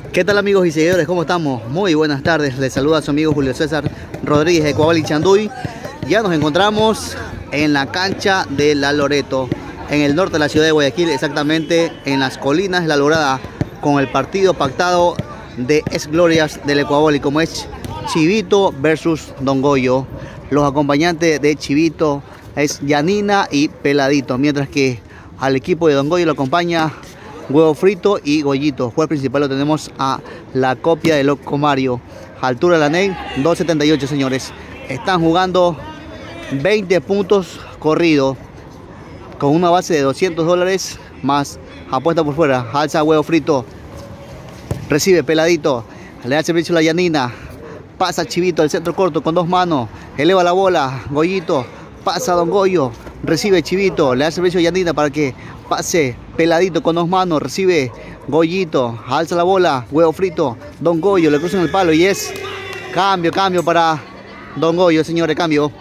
¿Qué tal amigos y seguidores? ¿Cómo estamos? Muy buenas tardes. Les saluda a su amigo Julio César Rodríguez de Cuabali Chanduy. Ya nos encontramos en la cancha de La Loreto, en el norte de la ciudad de Guayaquil, exactamente en las colinas de La Lograda, con el partido pactado de exglorias del Ecuaboli, como es Chivito versus Don Goyo. Los acompañantes de Chivito es Yanina y Peladito, mientras que al equipo de Don Goyo lo acompaña Huevo Frito y Goyito. Juez principal lo tenemos a la copia de Loco Mario. Altura de la NEI 2.78, señores. Están jugando 20 puntos corridos con una base de $200 más apuesta por fuera. Alza Huevo Frito, recibe Peladito, le da servicio a la Yanina, pasa Chivito al centro corto con dos manos, eleva la bola, Goyito, pasa Don Goyo, recibe Chivito, le da servicio a Yanina para que pase Peladito con dos manos, recibe Goyito, alza la bola, Huevo Frito, Don Goyo, le cruzan el palo y es cambio para Don Goyo, señores, cambio.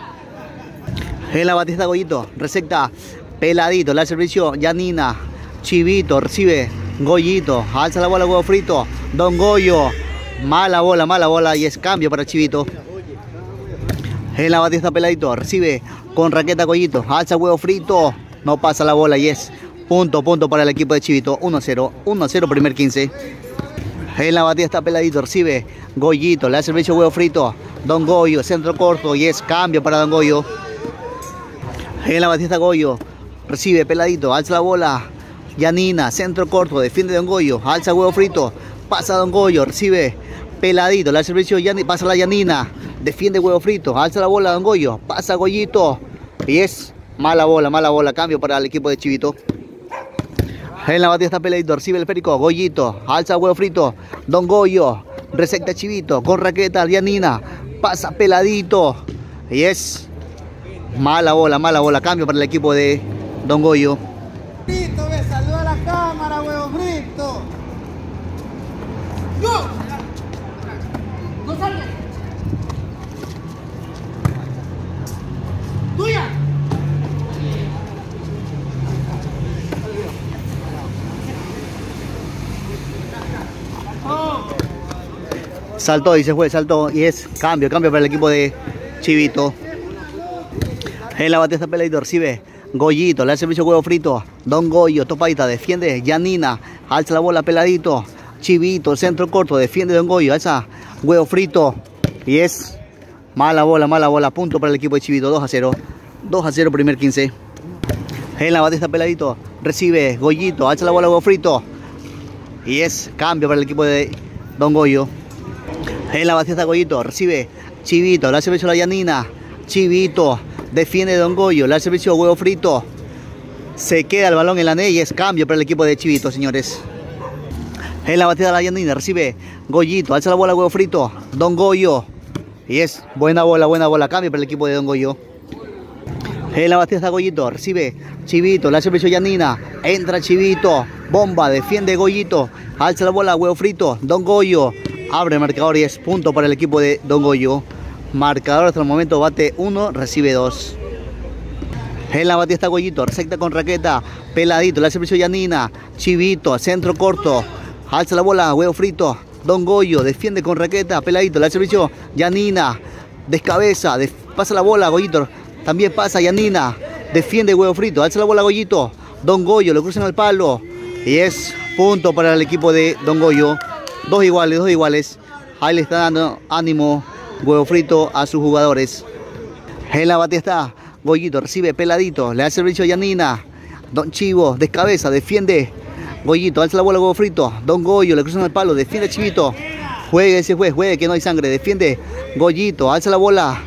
En la batista Goyito, receta Peladito, le da servicio Yanina, Chivito, recibe Goyito, alza la bola, Huevo Frito, Don Goyo, mala bola y es cambio para Chivito. En la batista Peladito, recibe con raqueta Goyito, alza Huevo Frito, no pasa la bola y es punto para el equipo de Chivito. 1-0 primer 15. En la batida está Peladito, recibe Goyito, le da servicio Huevo Frito, Don Goyo, centro corto y es cambio para Don Goyo. En la batida está Goyo, recibe Peladito, alza la bola, Yanina, centro corto, defiende Don Goyo, alza Huevo Frito, pasa Don Goyo, recibe Peladito, le da servicio pasa la Yanina, defiende Huevo Frito, alza la bola Don Goyo, pasa Goyito y es mala bola, cambio para el equipo de Chivito. En la batida está Peladito, recibe el esférico, Goyito, alza Huevo Frito, Don Goyo, receta Chivito, con raqueta, Yanina, pasa Peladito y es mala bola, cambio para el equipo de Don Goyo. Frito, ve, saluda a la cámara, Huevo Frito. ¡Go! ¡No salgas! ¡Tuya! Saltó y se fue, saltó y es cambio para el equipo de Chivito. En la batida está Peladito, recibe Goyito, le da servicio Huevo Frito, Don Goyo, topadita, defiende Yanina, alza la bola Peladito, Chivito, centro corto, defiende Don Goyo, alza Huevo Frito y es mala bola, punto para el equipo de Chivito. 2-0 primer 15. En la batida está Peladito, recibe Goyito, alza la bola Huevo Frito y es cambio para el equipo de Don Goyo. En la batida está Goyito, recibe Chivito, le da servicio a la Yanina, Chivito, defiende Don Goyo, le da servicio a Huevo Frito, se queda el balón en la NEI y es cambio para el equipo de Chivito, señores. En la batida de la Yanina, recibe Goyito, alza la bola Huevo Frito, Don Goyo y es buena bola, cambio para el equipo de Don Goyo. En la batida está Goyito, recibe Chivito, le da servicio a Yanina, entra Chivito, bomba, defiende Goyito, alza la bola Huevo Frito, Don Goyo, abre el marcador y es punto para el equipo de Don Goyo. Marcador hasta el momento, bate 1, recibe 2. En la batida está Goyito, receta con raqueta, Peladito, le da servicio a Yanina, Chivito, centro corto, alza la bola Huevo Frito, Don Goyo, defiende con raqueta, Peladito, le da servicio Yanina, descabeza, pasa la bola Goyito, también pasa Yanina, defiende Huevo Frito, alza la bola Goyito, Don Goyo, lo cruzan al palo y es punto para el equipo de Don Goyo. Dos iguales. Ahí le está dando ánimo Huevo Frito a sus jugadores. En la batida está Goyito, recibe Peladito, le da servicio a Yanina, Don Chivo, descabeza, defiende Goyito, alza la bola Huevo Frito, Don Goyo, le cruzan el palo, defiende Chivito, juegue que no hay sangre, defiende Goyito, alza la bola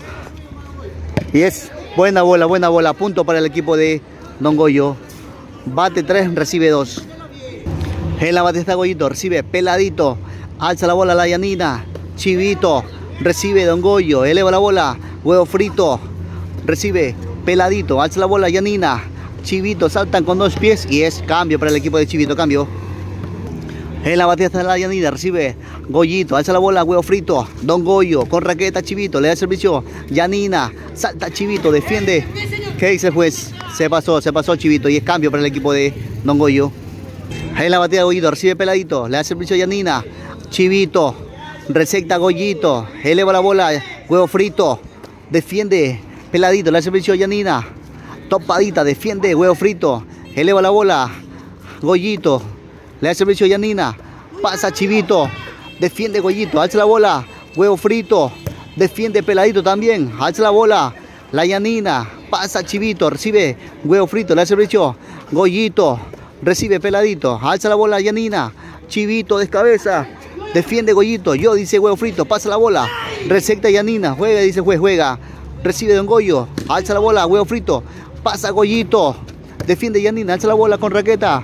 y es buena bola, punto para el equipo de Don Goyo. Bate 3, recibe 2. En la batida está Goyito, recibe Peladito, alza la bola la Yanina, Chivito, recibe Don Goyo, eleva la bola Huevo Frito, recibe Peladito, alza la bola Yanina, Chivito, saltan con dos pies y es cambio para el equipo de Chivito, cambio. En la batida está la Yanina, recibe Goyito, alza la bola Huevo Frito, Don Goyo, con raqueta Chivito, le da servicio Yanina, salta Chivito, defiende. ¿Qué dice el juez? Se pasó Chivito y es cambio para el equipo de Don Goyo. En la batida Goyito, recibe peladito, le hace servicio a Yanina. Chivito, resecta Goyito, eleva la bola, huevo frito, defiende peladito, le hace servicio a Yanina. Topadita, defiende, huevo frito, eleva la bola, Goyito, le hace servicio a Yanina. Pasa Chivito, defiende Goyito, alza la bola, huevo frito, defiende peladito también, alza la bola, la Yanina. Pasa Chivito, recibe huevo frito, le hace servicio Goyito. Recibe peladito, alza la bola Yanina. Chivito descabeza, defiende Goyito. Yo dice huevo frito, pasa la bola. Resecta Yanina, juega, dice juez, juega. Recibe Don Goyo, alza la bola, huevo frito. Pasa Goyito, defiende Yanina, alza la bola con raqueta.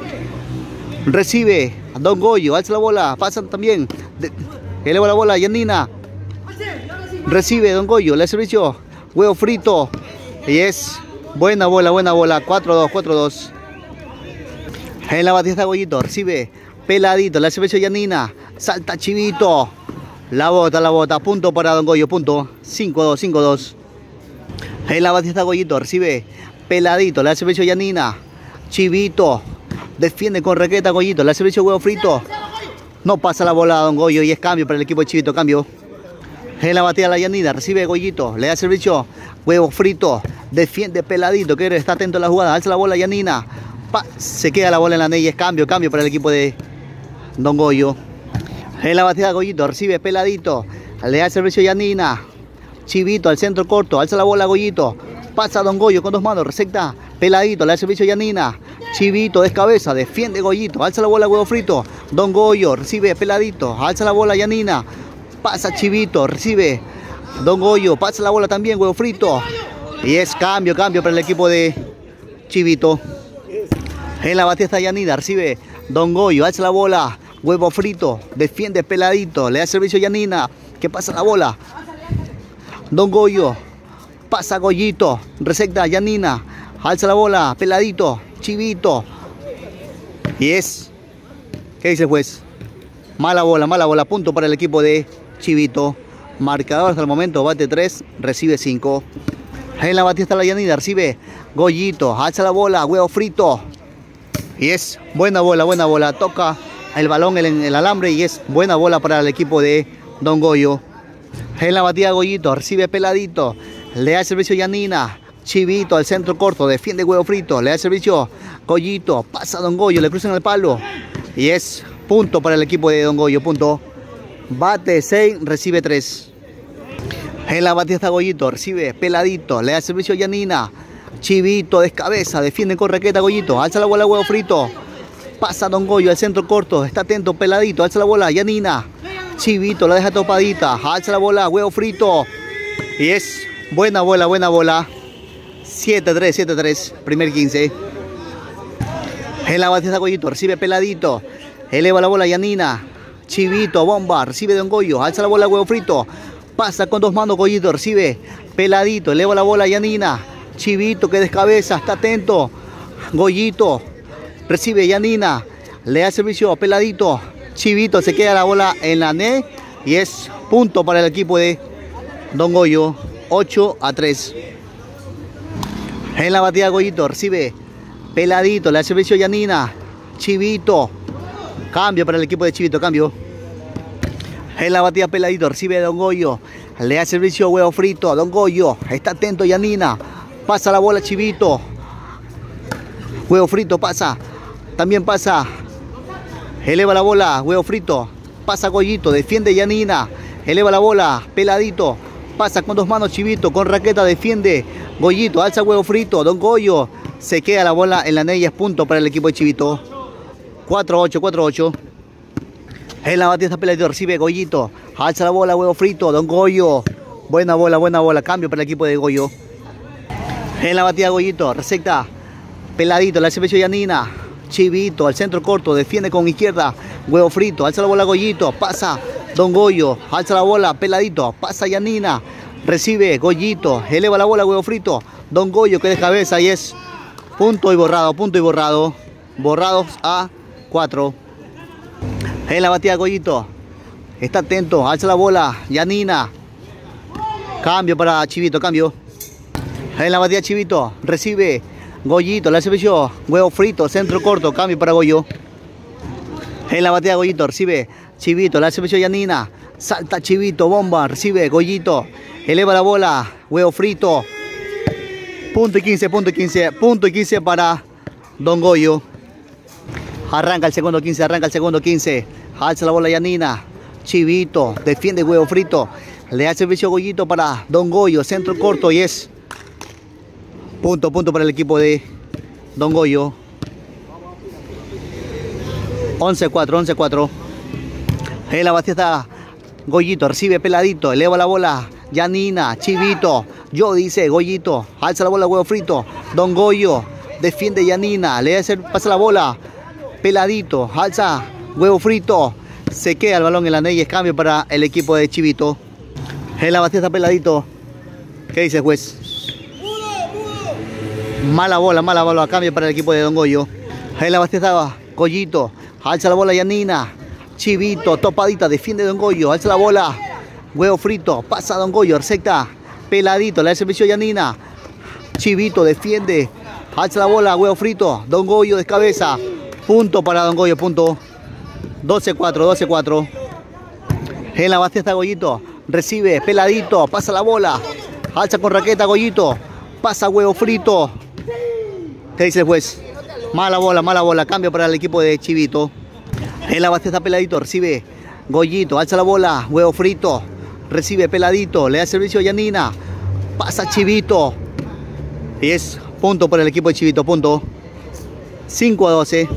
Recibe Don Goyo, alza la bola, pasa también. Eleva la bola Yanina. Recibe Don Goyo, le servicio huevo frito. Y es buena bola, 4-2, 4-2. En la batida está Goyito, recibe peladito, le hace servicio Yanina, salta Chivito, la bota, punto para Don Goyo, punto, 5-2, 5-2. En la batida está Goyito, recibe peladito, le hace servicio Yanina, Chivito, defiende con raqueta Goyito, le hace servicio huevo frito, no pasa la bola a Don Goyo y es cambio para el equipo de Chivito, cambio. En la batida la Yanina, recibe Goyito, le hace servicio huevo frito, defiende peladito, que está atento a la jugada, alza la bola Yanina. Se queda la bola en la anella, es cambio para el equipo de Don Goyo. En la batida Goyito, recibe peladito, le da servicio Yanina. Chivito al centro corto, alza la bola Goyito. Pasa Don Goyo con dos manos, resecta peladito, le da servicio Yanina. Chivito descabeza, defiende Goyito, alza la bola huevo frito. Don Goyo recibe peladito, alza la bola Yanina. Pasa Chivito, recibe Don Goyo, pasa la bola también huevo frito. Y es cambio para el equipo de Chivito. En la batida está Yanina, recibe Don Goyo, alza la bola, huevo frito, defiende peladito, le da servicio Yanina, que pasa la bola. Don Goyo, pasa Goyito, resecta Yanina, alza la bola, peladito, Chivito. Y es, ¿qué dice el juez? Mala bola, punto para el equipo de Chivito. Marcador hasta el momento, bate 3, recibe 5. En la batida está la Yanina, recibe Goyito, alza la bola, huevo frito. Y es buena bola, toca el balón en el alambre y es buena bola para el equipo de Don Goyo. En la batida Goyito, recibe peladito, le da servicio Yanina. Chivito al centro corto, defiende huevo frito, le da servicio Goyito, pasa Don Goyo, le cruzan el palo. Y es punto para el equipo de Don Goyo, punto. Bate 6, recibe 3. En la batida está Goyito, recibe peladito, le da servicio Yanina. Chivito descabeza, defiende con raqueta Goyito, alza la bola huevo frito. Pasa Don Goyo al centro corto, está atento peladito, alza la bola Yanina. Chivito la deja topadita, alza la bola huevo frito. Y es buena bola. 7-3, primer 15. En la batida Goyito, recibe peladito, eleva la bola Yanina. Chivito, bomba, recibe Don Goyo, alza la bola huevo frito. Pasa con dos manos Goyito, recibe peladito, eleva la bola Yanina. Chivito que descabeza, está atento. Goyito, recibe Yanina, le da servicio peladito. Chivito se queda la bola en la net y es punto para el equipo de Don Goyo, 8-3. En la batida Goyito, recibe peladito, le da servicio Yanina. Chivito, cambio para el equipo de Chivito, cambio. En la batida peladito, recibe Don Goyo, le da servicio huevo frito. Don Goyo, está atento Yanina. Pasa la bola Chivito. Huevo frito pasa. También pasa. Eleva la bola. Huevo frito. Pasa Goyito. Defiende Yanina. Eleva la bola. Peladito. Pasa con dos manos Chivito. Con raqueta defiende Goyito. Alza huevo frito. Don Goyo. Se queda la bola en la anella. Es punto para el equipo de Chivito. 4-8, 4-8. En la batida está peladito. Recibe Goyito. Alza la bola. Huevo frito. Don Goyo. Buena bola. Cambio para el equipo de Goyo. En la batida Goyito, resecta peladito, le hace servicio Yanina. Chivito al centro corto, defiende con izquierda, huevo frito, alza la bola Goyito, pasa Don Goyo, alza la bola peladito, pasa Yanina, recibe Goyito, eleva la bola huevo frito. Don Goyo que de cabeza y es punto y borrado, borrados a 4. En la batida Goyito, está atento, alza la bola Yanina. Cambio para Chivito, cambio. En la batida Chivito, recibe Goyito, le hace servicio huevo frito, centro corto, cambio para Goyo. En la batida Goyito, recibe Chivito, le hace servicio Yanina. Salta Chivito, bomba, recibe Goyito. Eleva la bola, huevo frito. Punto y 15, punto y 15, punto y 15 para Don Goyo. Arranca el segundo 15, arranca el segundo 15. Alza la bola Yanina. Chivito, defiende huevo frito. Le hace servicio Goyito para Don Goyo. Centro corto y es punto para el equipo de Don Goyo. 11-4, 11-4. En la batida está Goyito, recibe peladito, eleva la bola. Yanina, Chivito, yo dice Goyito, alza la bola huevo frito. Don Goyo, defiende Yanina, le hace pasa la bola. Peladito, alza huevo frito. Se queda el balón en la anella, es cambio para el equipo de Chivito. En la batida está peladito. ¿Qué dice juez? Mala bola, cambio para el equipo de Don Goyo. En la batida está Goyito, alza la bola Yanina. Chivito, topadita, defiende Don Goyo, alza la bola. Huevo frito, pasa Don Goyo, recta. Peladito, le hace servicio Yanina. Chivito, defiende. Alza la bola, huevo frito. Don Goyo de cabeza. Punto para Don Goyo, punto. 12-4, 12-4. En la batida está Goyito. Recibe, peladito, pasa la bola. Alza con raqueta Goyito. Pasa huevo frito. ¿Qué dice el juez? Mala bola, cambio para el equipo de Chivito. En la batida está peladito, recibe Goyito, alza la bola, huevo frito. Recibe peladito, le da servicio a Yanina. Pasa Chivito. Y es punto para el equipo de Chivito, punto. 5-12.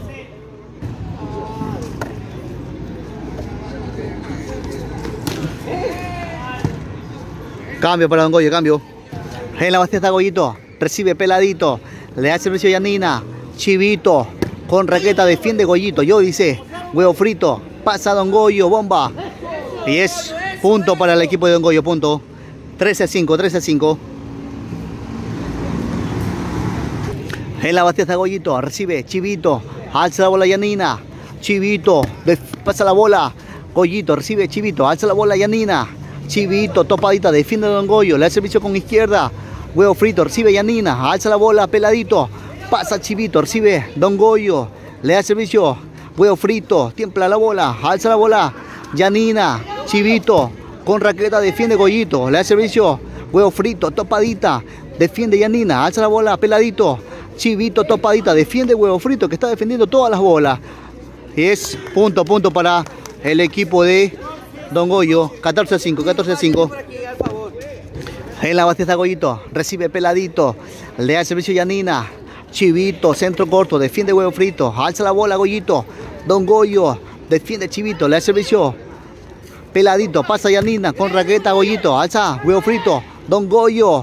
Cambio para Don Goyo, cambio. En la batida está Goyito, recibe peladito. Le da servicio a Yanina. Chivito, con raqueta, defiende Goyito. Yo dice, huevo frito. Pasa Don Goyo, bomba. Y es punto para el equipo de Don Goyo, punto. 13-5, 13-5. En la batida está Goyito, recibe Chivito. Alza la bola Yanina. Chivito, pasa la bola. Goyito, recibe Chivito. Alza la bola Yanina. Chivito, topadita, defiende Don Goyo. Le da servicio con izquierda. Huevo frito, recibe Yanina. Alza la bola, peladito. Pasa Chivito, recibe Don Goyo. Le da servicio. Huevo frito, tiembla la bola. Alza la bola. Yanina. Chivito, con raqueta, defiende Goyito. Le da servicio. Huevo frito, topadita. Defiende Yanina. Alza la bola, peladito. Chivito, topadita. Defiende huevo frito, que está defendiendo todas las bolas. Y es punto para el equipo de Don Goyo. 14-5, 14-5. En la batida está Goyito, recibe peladito, le da servicio Yanina. Chivito, centro corto, defiende huevo frito, alza la bola Goyito. Don Goyo, defiende Chivito, le da servicio peladito, pasa Yanina con raqueta Goyito, alza huevo frito. Don Goyo.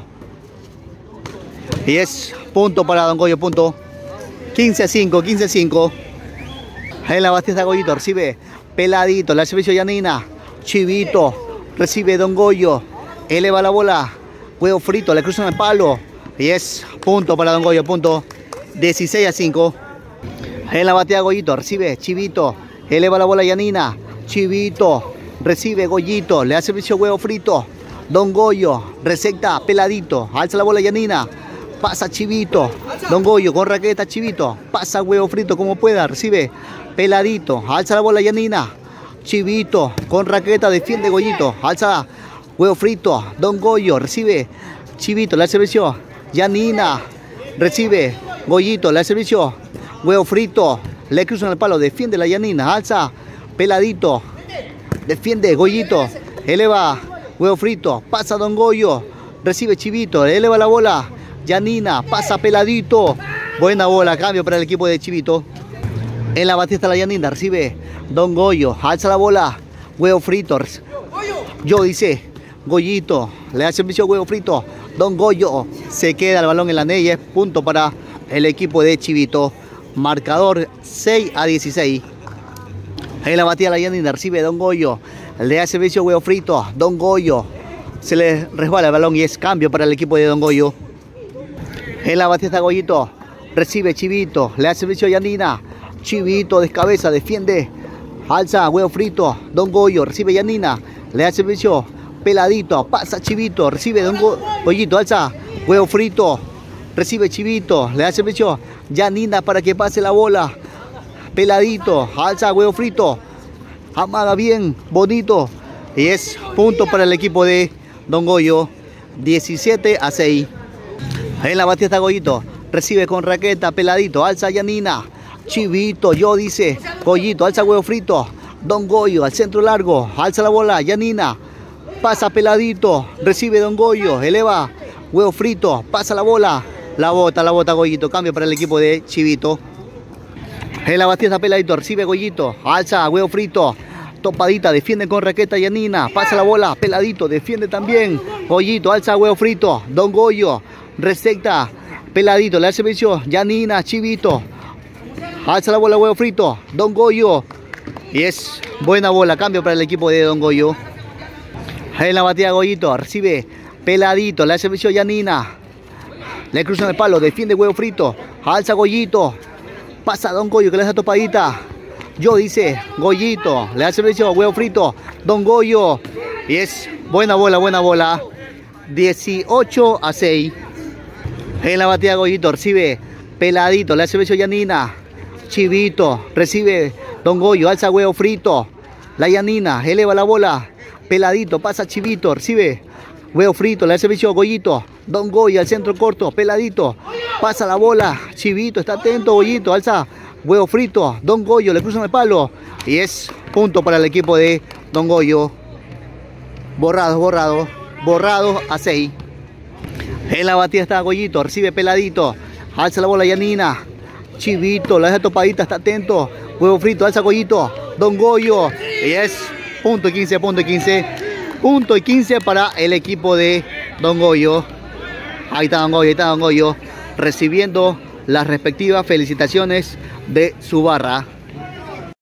Y es punto para Don Goyo, punto. 15-5, 15-5. En la batida está Goyito, recibe peladito, le da servicio Yanina. Chivito, recibe Don Goyo, eleva la bola. Huevo frito, le cruzan el palo. Y es punto para Don Goyo, punto. 16-5. En la batida Goyito, recibe Chivito. Eleva la bola Yanina. Chivito, recibe Goyito. Le hace servicio huevo frito. Don Goyo, receta peladito. Alza la bola Yanina. Pasa Chivito. Don Goyo con raqueta Chivito. Pasa huevo frito como pueda. Recibe peladito. Alza la bola Yanina. Chivito con raqueta, defiende Goyito. Alza huevo frito. Don Goyo recibe Chivito, le hace servicio Yanina. Recibe Goyito, le hace servicio huevo frito. Le cruzan el palo, defiende la Yanina. Alza peladito. Defiende Goyito. Eleva huevo frito. Pasa Don Goyo. Recibe Chivito. Eleva la bola. Yanina. Pasa peladito. Buena bola. Cambio para el equipo de Chivito. En la batida está la Yanina. Recibe Don Goyo. Alza la bola. Huevo frito. Yo dice Goyito. Le da servicio huevo frito. Don Goyo. Se queda el balón en la anella. Es punto para el equipo de Chivito. Marcador 6-16. En la batida la Yanina. Recibe Don Goyo. Le da servicio huevo frito. Don Goyo. Se le resbala el balón y es cambio para el equipo de Don Goyo. En la batida está Goyito. Recibe Chivito. Le da servicio a Yanina. Chivito descabeza. Defiende. Alza huevo frito. Don Goyo. Recibe Yanina. Le da servicio peladito. Pasa Chivito. Recibe Don Goyito. Alza huevo frito. Recibe Chivito. Le da servicio Yanina para que pase la bola. peladito, alza huevo frito, amaga bien, bonito. Y es punto para el equipo de Don Goyo, 17-6. En la batida está Goyito, recibe con raqueta, peladito, alza Yanina, Chivito, yo dice, Goyito, alza huevo frito, Don Goyo, al centro largo, alza la bola, Yanina, pasa peladito, recibe Don Goyo, eleva, huevo frito, pasa la bola, la bota Goyito, cambio para el equipo de Chivito. En la batida está peladito, recibe Goyito, alza huevo frito, topadita, defiende con raqueta Yanina, pasa la bola, peladito, defiende también, Goyito, alza huevo frito, Don Goyo, receta, peladito, le hace servicio, Yanina, Chivito, alza la bola, huevo frito, Don Goyo, y es buena bola, cambio para el equipo de Don Goyo. En la batida Goyito, recibe, peladito, le hace servicio Yanina, le cruza el palo, defiende huevo frito, alza Goyito, pasa Don Goyo que le hace topadita, yo dice, Goyito, le hace servicio huevo frito, Don Goyo, y es buena bola, 18-6. En la batida Goyito, recibe, peladito, le hace servicio Yanina, Chivito, recibe Don Goyo, alza huevo frito, la Yanina, eleva la bola, peladito, pasa Chivito, recibe huevo frito, le hace servicio Goyito, Don Goyo al centro corto, peladito, pasa la bola, Chivito, está atento Goyito, alza huevo frito, Don Goyo, le cruzan el palo y es punto para el equipo de Don Goyo. Borrado a 6. En la batida está Goyito, recibe peladito, alza la bola Yanina, Chivito, la deja topadita, está atento, huevo frito, alza Goyito, Don Goyo, y es punto y 15 para el equipo de Don Goyo. Ahí está Don Goyo, recibiendo las respectivas felicitaciones de su barra.